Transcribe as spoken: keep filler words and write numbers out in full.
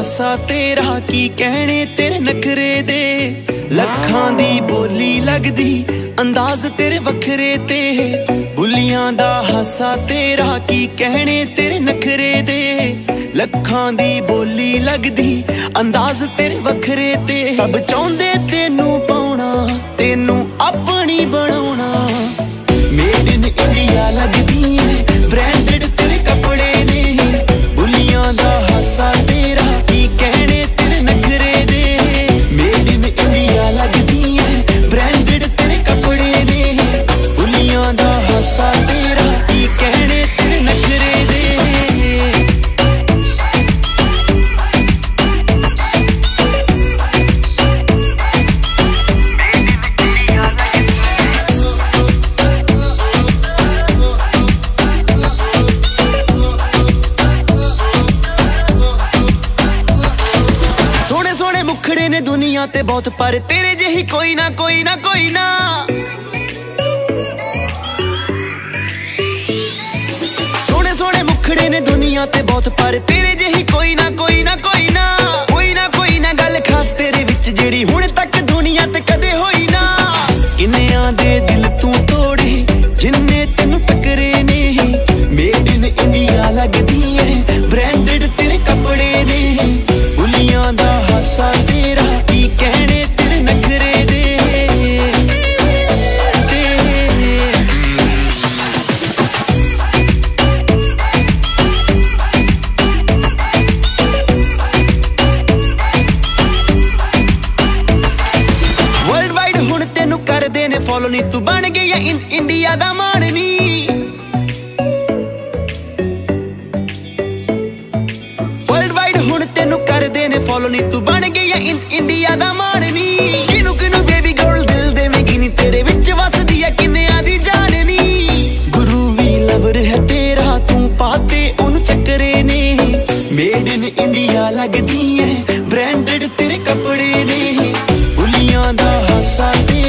हासा तेरा की कहने तेरे नखरे दे। लखां दी बोली लगदी अंदाज तेरे वखरे ते। बुलियां दा हासा तेरा की कहने तेरे नखरे दे। लखां दी बोली लगदी अंदाज तेरे वखरे ते। सब चाहुंदे तेनू पाउणा तेनू अपनी बनाउणा। मेड इन इंडिया लगदी है ब्रांडेड तेरे कपड़े ने। बुलियां दा हासा तेरा की कहने तेरे नखरे दे। मेड इन इंडिया लगदी है ब्रांडेड तेरे कपड़े ने। बुलियां दा हासा तेरा की कहने तेरे नखरे दे। मुखड़े ने दुनिया ते बहुत पर तेरे जही कोई ना कोई ना कोई ना। सोने सोने मुखड़े ने दुनिया ते बहुत पर तेरे जही कोई ना कोई ना कोई ना। कोई ना कोई ना गल खास तेरे विच जेड़ी हुण तक दुनिया ते कदे होई ना। किन्नियां दे दिल तू तोड़े जिन्ने तेनू टकरे ने। मेड इन इंडिया लगदी है ब्रांडेड तेरे कपड़े ने। बुलियां दा हासा तेरा की कहने तेरे नखरे दे। वर्ल्ड वाइड हुण तेनू कर देने फॉलो नी। तू बन गया इन इंडिया दा मान नी। वर्ल्ड वाइड हुण तेनू कर देने फॉलो नी। तू बन गया इन इंडिया दा मान नी। किनू किनू बेबी गर्ल दिल देवेंगी नी। तेरे विच वसदी है किन्नियां दी जान नी। गुरु वी लवर है तेरा तू पाते उन चक्करे ने। मेड इन इंडिया लगदी है ब्रांडेड तेरे कपड़े ने। बुलियां दा हासा तेरा